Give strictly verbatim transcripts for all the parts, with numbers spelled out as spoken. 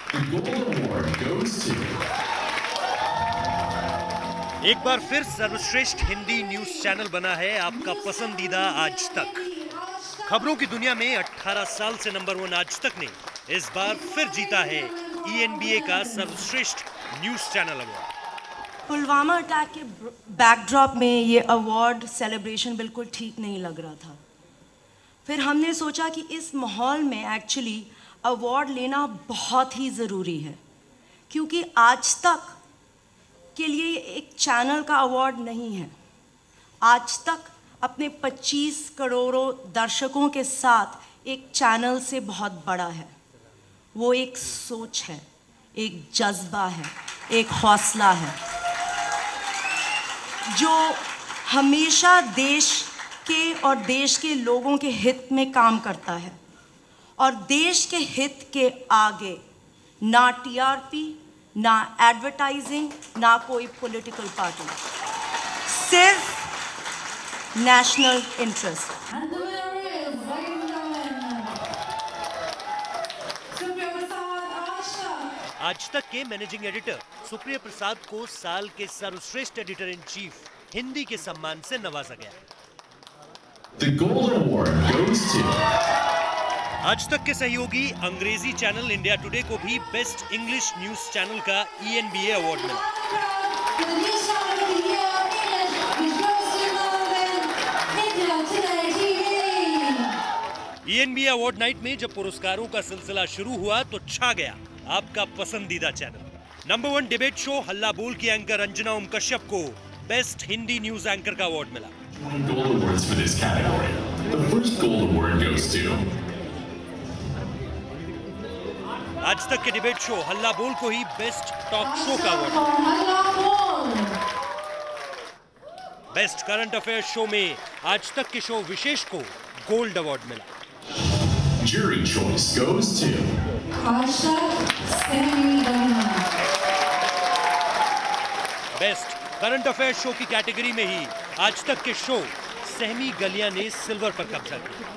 एक बार फिर सर्वश्रेष्ठ हिंदी न्यूज चैनल बना है आपका पसंदीदा आज तक। खबरों की दुनिया में अठारह साल से नंबर वन आज तक ने इस बार फिर जीता है ई एन बी ए का सर्वश्रेष्ठ news channel award. Pulwama attack के बैकड्रॉप में ये अवार्ड सेलिब्रेशन बिल्कुल ठीक नहीं लग रहा था। फिर हमने सोचा कि इस माहौल में एक्चुअली अवार्ड लेना बहुत ही ज़रूरी है, क्योंकि आज तक के लिए एक चैनल का अवार्ड नहीं है। आज तक अपने पच्चीस करोड़ों दर्शकों के साथ एक चैनल से बहुत बड़ा है। वो एक सोच है, एक जज्बा है, एक हौसला है जो हमेशा देश के और देश के लोगों के हित में काम करता है। और देश के हित के आगे ना टी आर पी, ना एडवर्टाइजिंग, ना कोई पॉलिटिकल पार्टी, सिर्फ नेशनल इंटरेस्ट। आज तक के मैनेजिंग एडिटर सुप्रिया प्रसाद को साल के सर्वश्रेष्ठ एडिटर इन चीफ हिंदी के सम्मान से नवाजा गया। The Golden Award goes to... आज तक के सहयोगी अंग्रेजी चैनल इंडिया टुडे को भी बेस्ट इंग्लिश न्यूज चैनल का E N B A award मिला। E N B A award night में जब पुरस्कारों का सिलसिला शुरू हुआ तो छा गया आपका पसंदीदा चैनल। Number one debate show Halla Bol की एंकर अंजना ओम कश्यप को बेस्ट हिंदी न्यूज एंकर का अवार्ड मिला। Gold awards for this category. The first gold award goes to... आज तक के डिबेट शो हल्ला बोल को ही बेस्ट टॉक शो का award. Best current affair show में आज तक के शो विशेष को गोल्ड अवार्ड मिला। Jury choice goes to... best current affair show की कैटेगरी में ही आज तक के शो सहमी गलियां ने सिल्वर पर कब्जा किया।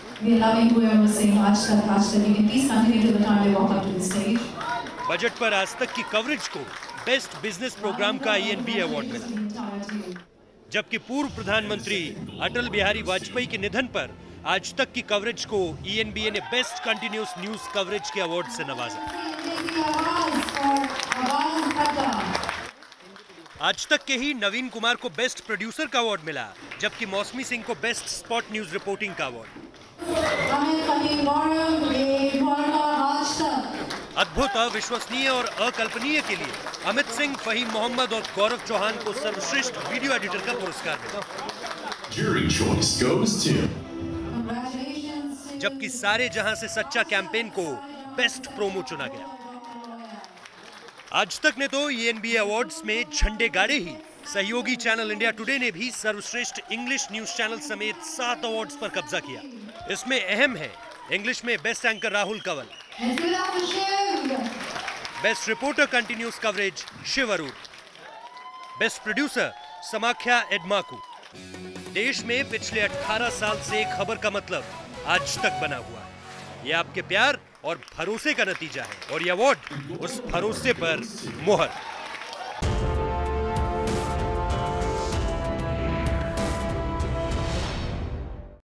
बजट पर आज तक की कवरेज को बेस्ट बिजनेस प्रोग्राम का E N B A award मिला। जबकि पूर्व प्रधानमंत्री अटल बिहारी वाजपेयी के निधन पर आज तक की कवरेज को ई एन बी ए ने बेस्ट कंटिन्यूअस न्यूज कवरेज के अवार्ड से नवाजा। आज तक के ही नवीन कुमार को बेस्ट प्रोड्यूसर का अवार्ड मिला, जबकि मौसमी सिंह को बेस्ट स्पॉट न्यूज रिपोर्टिंग का अवार्ड। अद्भुत, अविश्वसनीय और अकल्पनीय के लिए अमित सिंह, फहीम मोहम्मद और गौरव चौहान को सर्वश्रेष्ठ वीडियो एडिटर का पुरस्कार मिला। जबकि सारे जहां से सच्चा कैंपेन को बेस्ट प्रोमो चुना गया। आज तक ने तो E N B A awards में झंडे गाड़े ही, सहयोगी चैनल इंडिया टुडे ने भी सर्वश्रेष्ठ इंग्लिश न्यूज चैनल समेत सात अवार्ड्स पर कब्जा किया। इसमें अहम है इंग्लिश में best anchor Rahul Kanwal, best reporter continuous coverage Shiv Aroor, best producer Samakhya एडमाकू। देश में पिछले अठारह साल से खबर का मतलब आज तक बना हुआ है। ये आपके प्यार और भरोसे का नतीजा है और ये अवार्ड उस भरोसे पर मोहर।